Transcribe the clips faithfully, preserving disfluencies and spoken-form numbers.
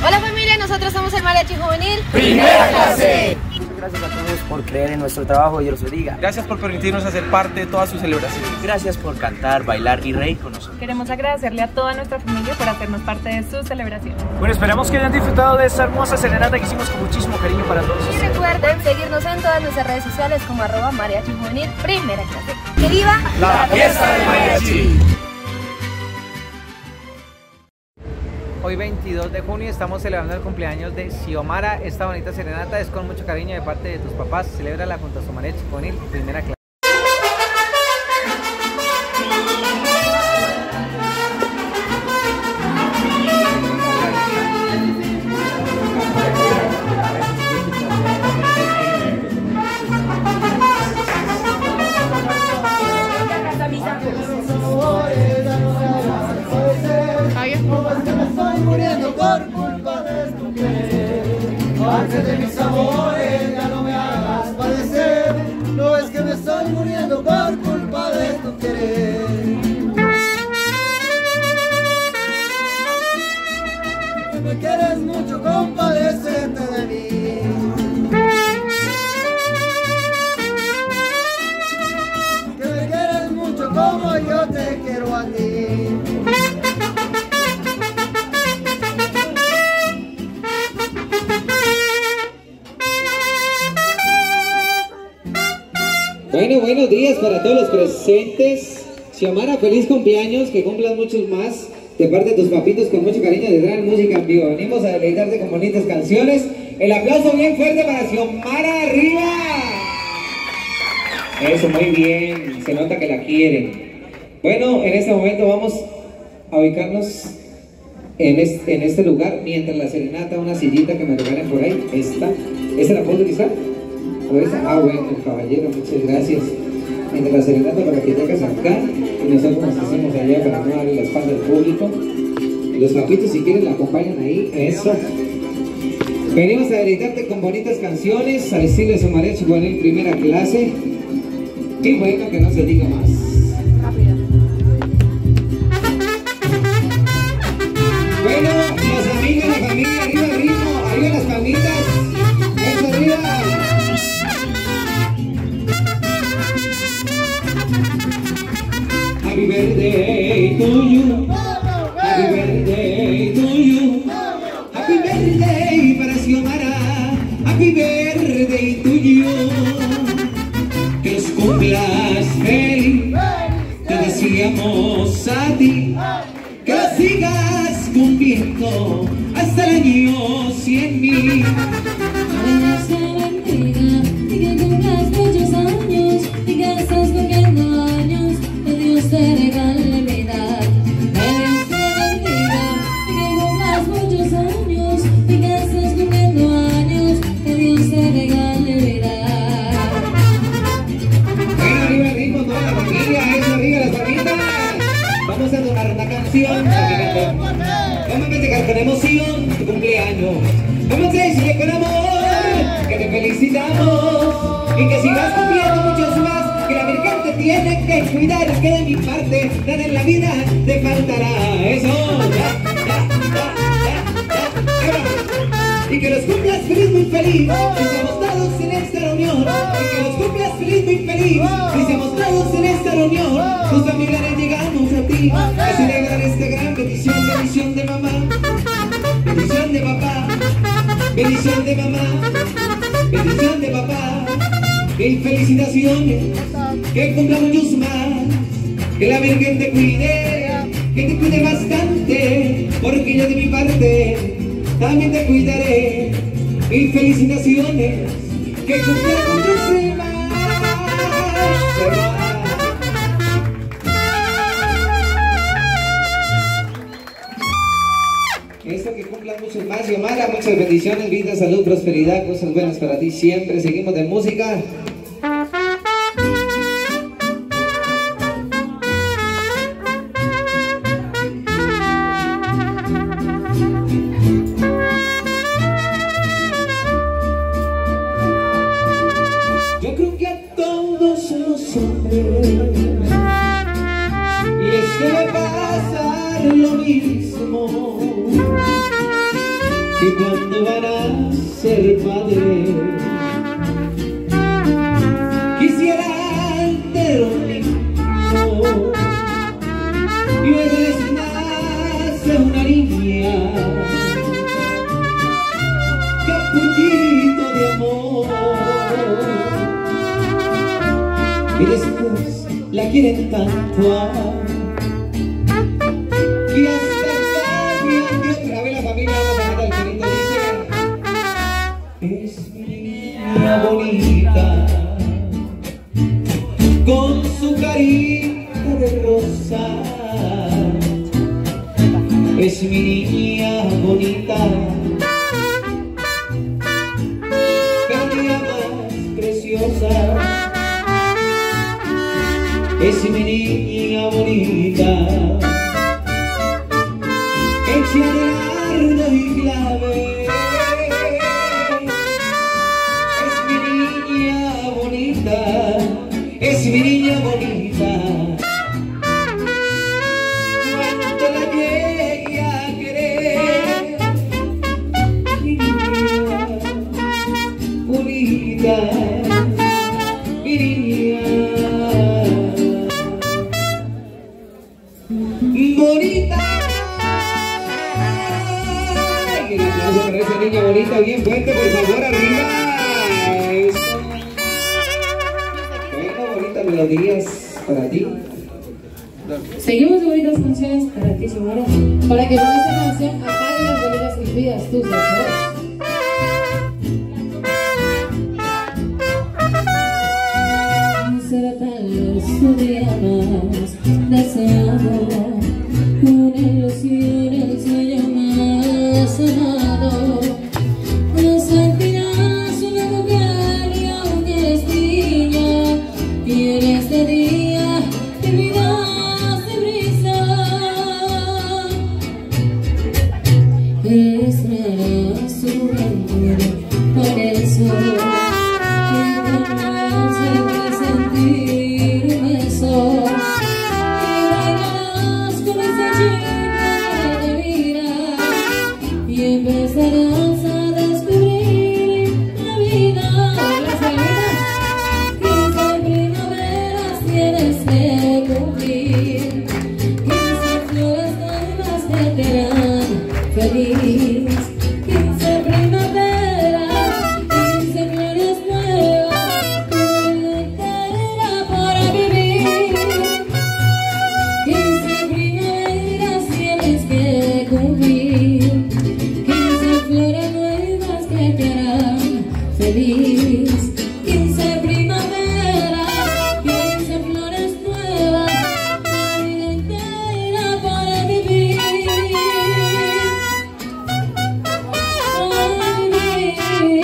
Hola familia, nosotros somos el Mariachi Juvenil Primera Clase. Muchas gracias a todos por creer en nuestro trabajo, Dios los bendiga. Gracias por permitirnos hacer parte de todas sus celebraciones. Gracias por cantar, bailar y reír con nosotros. Queremos agradecerle a toda nuestra familia por hacernos parte de sus celebraciones. Bueno, esperamos que hayan disfrutado de esta hermosa serenata que hicimos con muchísimo cariño para todos. Y recuerden seguirnos en todas nuestras redes sociales como arroba Mariachi Juvenil Primera Clase. ¡Que viva la fiesta del mariachi! Hoy veintidós de junio estamos celebrando el cumpleaños de Xiomara. Esta bonita serenata es con mucho cariño de parte de tus papás. Celébrala junto a su Mariachi Juvenil Primera Clase. Muriendo por culpa de tu querer, parte de mis amores, ya no me hagas padecer. No es que me estoy muriendo por culpa de tu querer. Que me quieres mucho, compadécete de mí. Que me quieres mucho como yo te quiero a ti. Bueno, buenos días para todos los presentes. Xiomara, feliz cumpleaños, que cumplan muchos más. De parte de tus papitos, con mucho cariño, de Gran Música en Vivo. Venimos a deleitarte con bonitas canciones. El aplauso bien fuerte para Xiomara, arriba. Eso, muy bien, se nota que la quieren. Bueno, en este momento vamos a ubicarnos en este, en este lugar, mientras la serenata, una sillita que me regalen por ahí. Esta, ¿esa la puedo utilizar? Ah, bueno, caballero, muchas gracias. Entre la serenata para que llegues acá y nosotros nos hacemos allá para no darle la espalda al público. Los papitos, si quieren, la acompañan ahí. Eso. Venimos a deleitarte con bonitas canciones al estilo de su Mariachi Juvenil Primera Clase. Qué bueno que no se diga más. Bueno, los amigos, la familia, arriba el ritmo, arriba las palmitas. Eso, arriba. Happy birthday to you, happy birthday to you, happy birthday para Xiomara, happy birthday to you. Que los cumplas feliz, te deseamos a ti, que lo sigas cumpliendo hasta el año cien mil. Dios te bendiga y que cumplas muchos años y que estás cumpliendo años. Dios te regale vida, que Dios te bendiga y que cumplas muchos años y que estés cumpliendo años, que Dios te regale vida. Bueno, arriba el ritmo, toda la familia, eso, arriba las palmitas. Vamos a tomar una canción, vamos a festejar con emoción tu cumpleaños. Vamos a decirle con amor que te felicitamos y que sigas cumpliendo muchos más, que la Virgen te tiene que cuidar, que de mi parte nada en la vida te faltará. Eso, ya, ya, ya, ya, ya. Y que los cumplas feliz, muy feliz, que seamos todos en esta reunión. Y que los cumplas feliz, muy feliz, que seamos todos en esta reunión. Tus familiares llegamos a ti a celebrar esta gran bendición, bendición de mamá, bendición de papá, bendición de mamá, bendición de papá. Mil felicitaciones, que cumpla muchos más, que la Virgen te cuide, que te cuide bastante, porque yo de mi parte también te cuidaré. Mil felicitaciones, que cumpla muchos más. Eso, que cumplan muchos más, Xiomara, muchas bendiciones, vida, salud, prosperidad, cosas buenas para ti siempre. Seguimos de música. Yo creo que a todos los hombres les debe pasar lo mismo. que cuando van a ser padres quisieran tener un niño y luego les nace una niña, capullito de amor, y después la quieren tanto y hasta cambian de otra vez la familia. Vamos a cantar el corito, dice: es mi niña bonita con su carita de rosa, es mi niña bonita, cada día más preciosa, es mi niña bonita, hecha de dardo y clave, es mi niña bonita, es mi niña bonita. Cuando la llegue a querer, mi niña bonita, mi niña bonita. Y el aplauso para esa niña bonita, bien fuerte, por favor, arriba. Eso. Bueno, bonitas melodías para ti. Seguimos de bonitas canciones para ti, Xiomara, para que con esta canción apagues las velitas y pidas tus deseos. Será tal los días deseado, con la ilusión el sueño más amado. No sentirás una mujer y aunque eres niña, y en este día te miras de brisa, extrañarás su juventud, por eso sentir un beso, y bailarás con esa chica que te mira, y empezarás a descubrir la vida. Quince primaveras tienes que cumplir, quince flores nuevas que te harán feliz, quince primaveras, quince flores nuevas para vivir, quince primaveras tienes que cumplir, quince flores nuevas que te harán feliz, quince primaveras, quince flores nuevas, la vida entera para vivir, para vivir.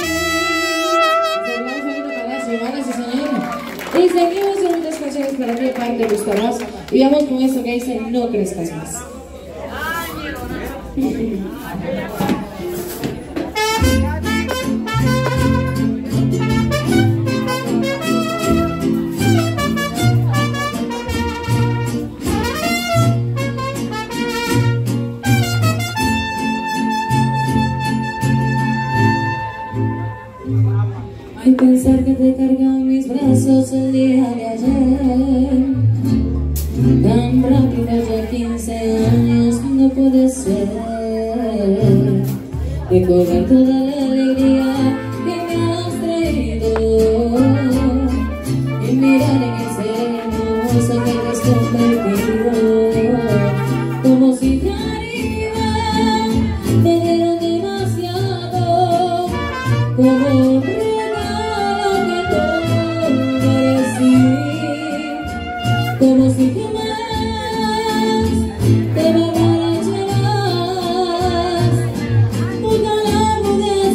Señoras y señores, y seguimos con muchas canciones para ti, parte de Gusto Más, y vamos con esto que dice No crezcas más. Ay, pensar que te cargan mis brazos el día de ayer, tan rápido, ya quince años no puede ser. Recordar toda la alegría que me has traído y mirar en el ser hermoso que te has convertido, como si te arriba me dieron demasiado, como un regalo que todo merecí, como si jamás te me emborracharás, un halago de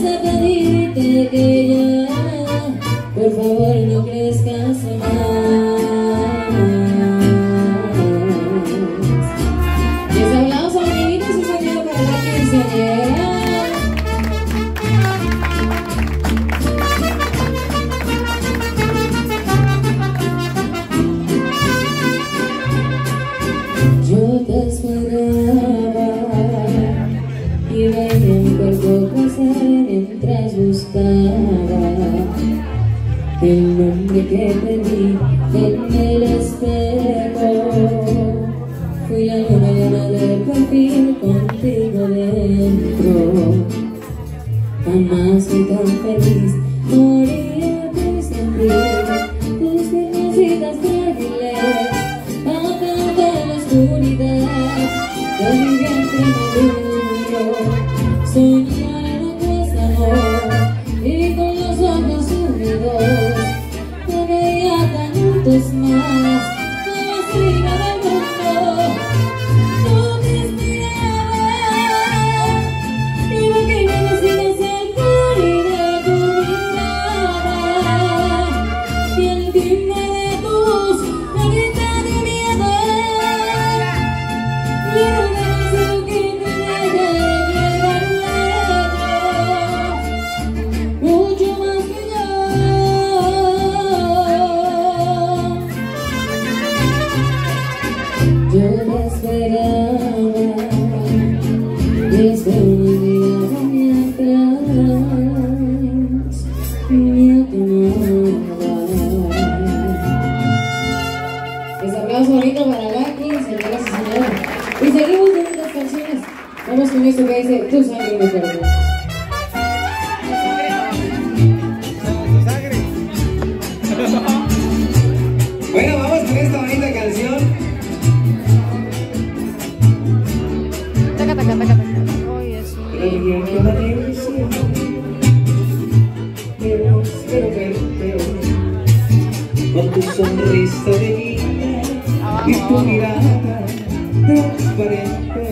hombre que perdí en el espejo. Fui la luna llena de perfil contigo dentro. Jamás fui tan feliz, moría por sentir tus piernecitas frágiles bajando en la oscuridad de mi vientre maduro. Soñar no cuesta amor y con los ojos húmedos te veía tantos más más arriba del mundo. Tú te inspirabas y lo que me decías el color de tu mirada y el timbre de tu voz me grita de miedo. Quiero ver lo que te deje llegar lejos, mucho más que yo. Yo te esperaba desde una mirada mientras me tomaba. Ese aplauso bonito para Lucky, señoras y señores. Y seguimos con estas canciones. Vamos con esto que dice Tu sangre mi cuerpo. Bueno, vamos con esta bonita canción. Taca, taca, taca, taca. Ay, es un Alguien que la televisión, pero espero verte con tu sonrisa de niña y tu mirada transparente.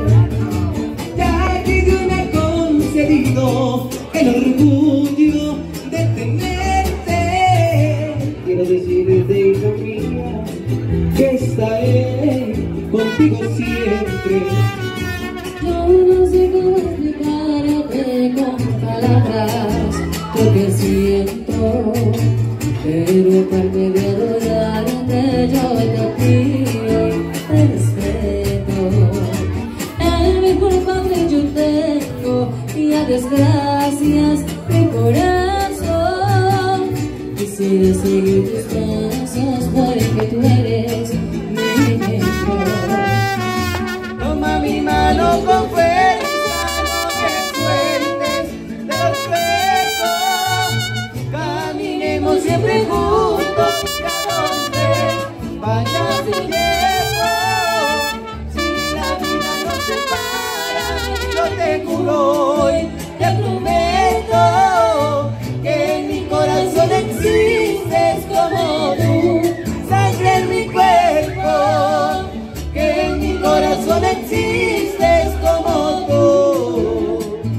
Ya que Dios me ha concedido el orgullo de tenerte, quiero decirte, hija mía, que estaré contigo siempre. Yo no sé cómo explicarte con palabras lo que siento, pero parte de adorarte yo te pido el respeto. El mejor padre yo tengo y a desgracias mi corazón. Quisiera seguir tus pasos porque tú eres mi mejor. Toma mi mano con fuerza, no me sueltes de los besos. Caminemos siempre juntos, a donde vayas te llevo. Si la vida nos separa, yo te juro hoy, te prometo que en mi corazón existes como tú, sangre en mi cuerpo. Que en mi corazón existes como tú,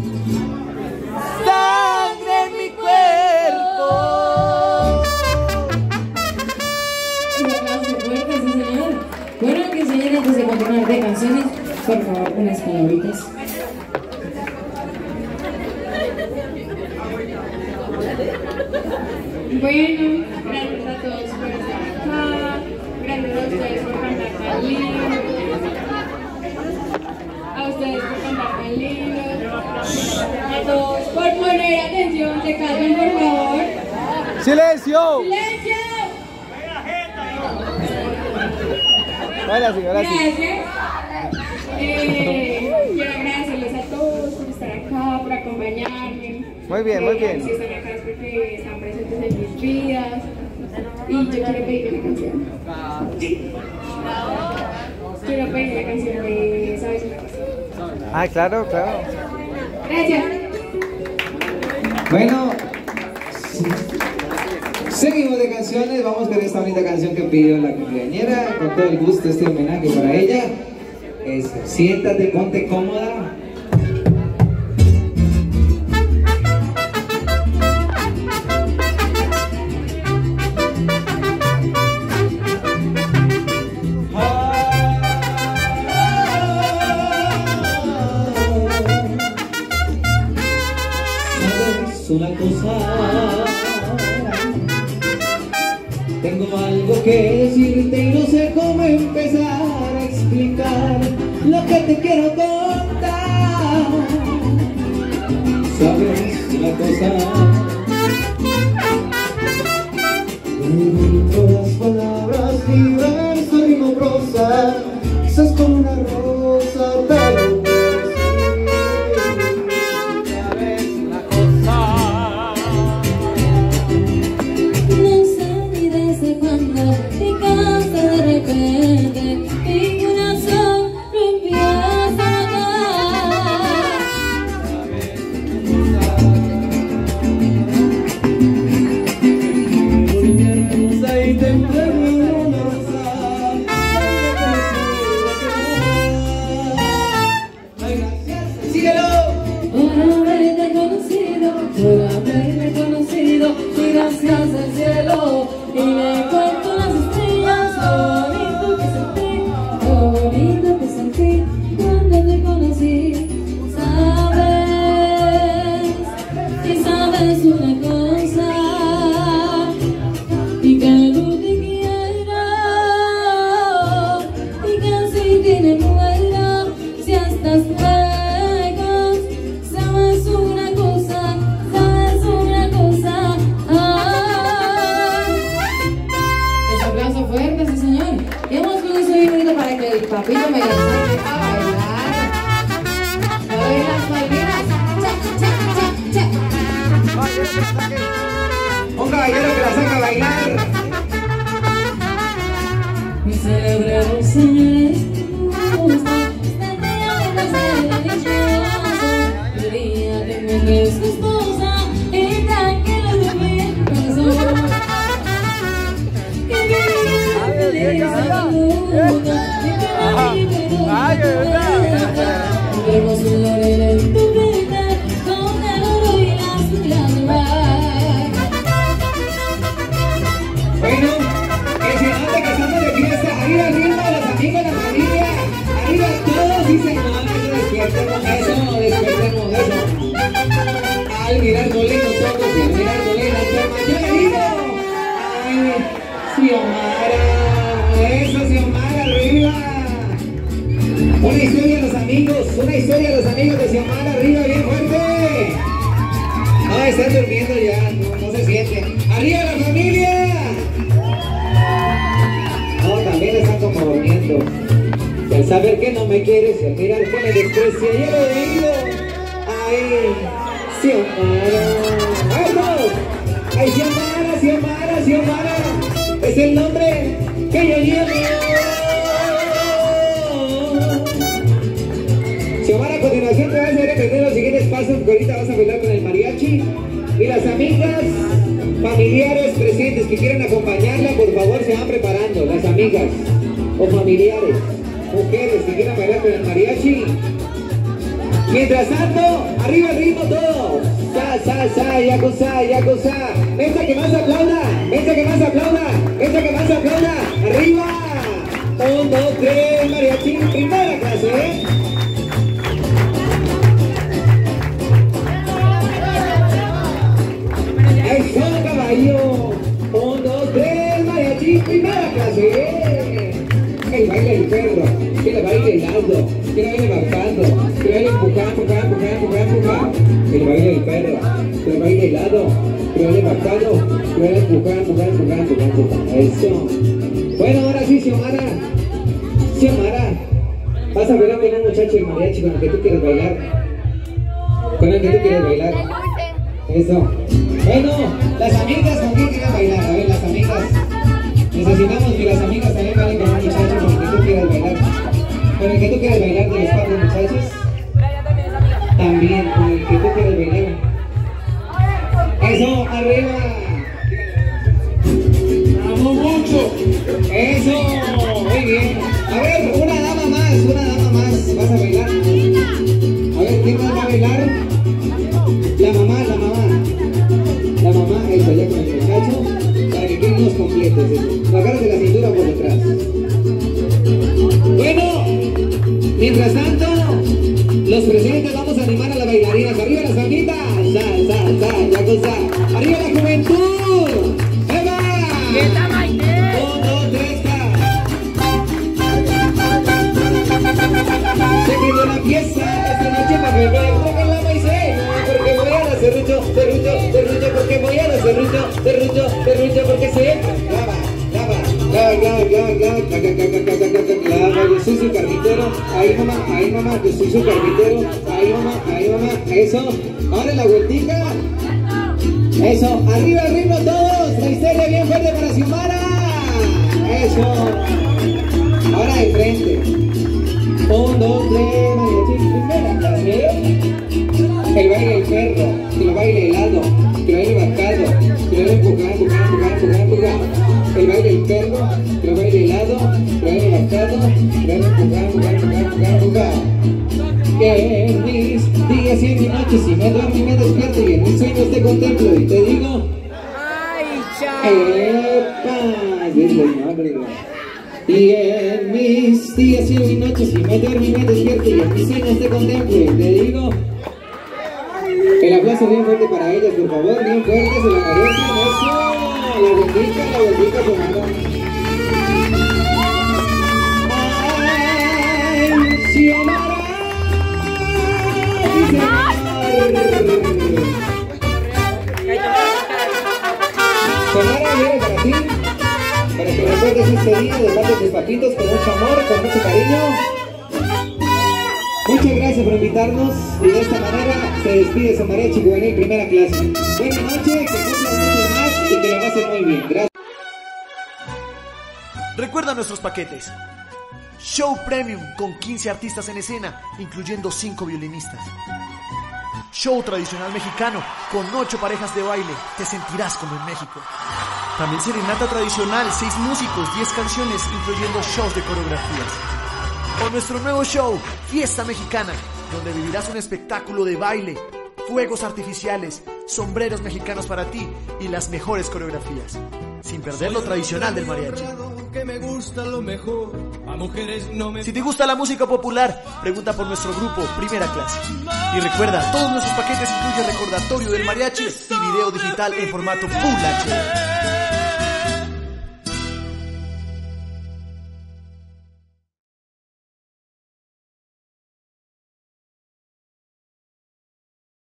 sangre en mi cuerpo. Un aplauso fuerte, sí señor. Bueno, que señor, antes de continuar de canciones, por favor, unas palabritas. Bueno, gracias a todos por estar acá, gracias a ustedes por cantar tan lindo, a ustedes por cantar tan lindo, a todos por poner atención, se calmen por favor. ¡Silencio! ¡Silencio! Ahora sí, ahora sí. Gracias. Eh, quiero agradecerles a todos por estar acá, por acompañarme. Muy bien, muy bien. Si están acá es porque están presentes en mis vidas. Y yo quiero pedir una canción. Quiero pedir la canción de ¿Sabes una cosa? Ah, claro, claro. Gracias. Bueno, seguimos de canciones, vamos con esta bonita canción que pidió la cumpleañera, con todo el gusto este homenaje para ella. Es Siéntate, ponte cómoda. ¿Sabes una cosa? Tengo algo que decirte y no sé cómo empezar a explicar lo que te quiero contar. ¿Sabes una cosa? Un caballero que la saca a bailar. Celebremos, señores, este día de ser delicioso, el día de encontrar su esposa y tranquilo de mi corazón. Que viva feliz en el mundo y que la vive vemos un laurel en tu frente con el oro y las pilas de mar. Bueno, que se note que estamos de fiesta. Arriba, arriba, los amigos, la familia. Arriba todos, sí señor. Eso, despertemos eso, despertemos eso. Al mirar dole nosotros y al mirar dole las formas. Yo le digo, ay, Xiomara, eso, Xiomara, arriba. Una historia a los amigos, una historia a los amigos de Xiomara, arriba, bien fuerte. No, están durmiendo ya, no, no se sienten. ¡Arriba la familia! No, también están como durmiendo. Y al saber que no me quieres y al mirar que me desprecia, ya lo digo. ¡Ay, Xiomara! ¡Vamos! ¡Ay, Xiomara, Xiomara, Xiomara! Es el nombre que yo llevo. Xiomara, a continuación te vas a hacer aprender los siguientes pasos, porque ahorita vas a bailar con el mariachi. Y las amigas, familiares presentes que quieran acompañarla, por favor se van preparando. Las amigas o familiares, mujeres que quieran bailar con el mariachi. Mientras tanto, arriba el ritmo todos. Sa, sa, sa, yakuza, yakuza. Esta que más aplauda, esta que más aplauda, esta que más aplauda. Arriba. Un, dos, tres, mariachi, primera clase, ¿eh? Eso, caballo. Un, dos, tres, mariachi, primera clase. El baile del perro, que le baile el aldo, que le baile marcando, que le baile empujando, empujando, empujando, empujando. Que le baile el perro, que le baile el lado, que le baile marcando, que le baile empujando, empujando, empujando, empujando. Eso. Bueno, ahora sí, Xiomara. Xiomara, vas a bailar con un muchacho el mariachi con el que tú quieres bailar. Con el que tú quieres bailar. Eso. Bueno, las amigas, ¿con quién quieren bailar? A ver, las amigas. Necesitamos que las amigas también bailen con un muchacho con el que tú quieras bailar. Con el que tú quieras bailar de los cuatro muchachos. También, con el que tú quieras bailar. Eso, arriba. ¡Vamos mucho! Eso, muy bien. A ver, una dama más, una dama más. ¿Vas a bailar? A ver, ¿quién más va a bailar? La mamá, la mamá. La mamá, eso, ya con el muchacho, para que queden los completos, eso. La agarras de la cintura por detrás. Bueno, mientras tanto, los presentes vamos a animar a las bailarinas. Arriba las amitas, sa, sa, sa, ya cosa. Arriba la juventud. ¡Eva! Un, dos, tres, ta. Se quedó la fiesta esta noche para beber. Toquen la maicena, porque voy a la serrucho, serrucho, serrucho, porque voy a la serrucho, serrucho, serrucho, porque se lava, lava, lava, lava, lava, lava, lava, yo soy su carpintero, ahí mamá, ahí mamá, yo soy su carpintero, ahí mamá, ahí mamá, eso, ahora la vueltica, eso, arriba el ritmo todos, la historia bien fuerte para Xiomara, eso, ahora de frente, un, dos, tres, mariachi, primera clase. El baile del perro, que lo baile helado, que lo baile marcado, que lo baile empujando, empujando, empujando, empujando. El baile del perro, que lo baile helado, que lo baile marcado, que lo baile empujando, empujando, empujando, empujando. Que en mis días y en mis noches, si me duermo y me despierto y en mis sueños te contemplo y te digo, ¡ay, chao! ¡Epa! Sí, señor. Y en mis días y en mis noches, si me duermo y me despierto y en mis sueños te contemplo y te digo, el aplauso bien fuerte para ellas, por favor, bien fuerte, se la merecen, eso, la vueltica, la vueltica sonora. ¡Ay, Xiomara! Xiomara, viene para ti, para que recuerdes este día de parte de tus papitos con mucho amor, con mucho cariño. Muchas gracias por invitarme. saludarnos y de esta manera se despide su mariachi juvenil primera clase. Buenas noches, que cumplan mucho más y que lo pasen muy bien. Gracias. Recuerda nuestros paquetes. Show Premium con quince artistas en escena, incluyendo cinco violinistas. Show tradicional mexicano con ocho parejas de baile, te sentirás como en México. También serenata tradicional, seis músicos, diez canciones, incluyendo shows de coreografías. O nuestro nuevo show, Fiesta Mexicana, donde vivirás un espectáculo de baile, fuegos artificiales, sombreros mexicanos para ti y las mejores coreografías, sin perder lo tradicional del mariachi. Que me gusta lo mejor, a mujeres no me... Si te gusta la música popular, pregunta por nuestro grupo Primera Clase. Y recuerda, todos nuestros paquetes incluyen recordatorio del mariachi y video digital en formato Full H D.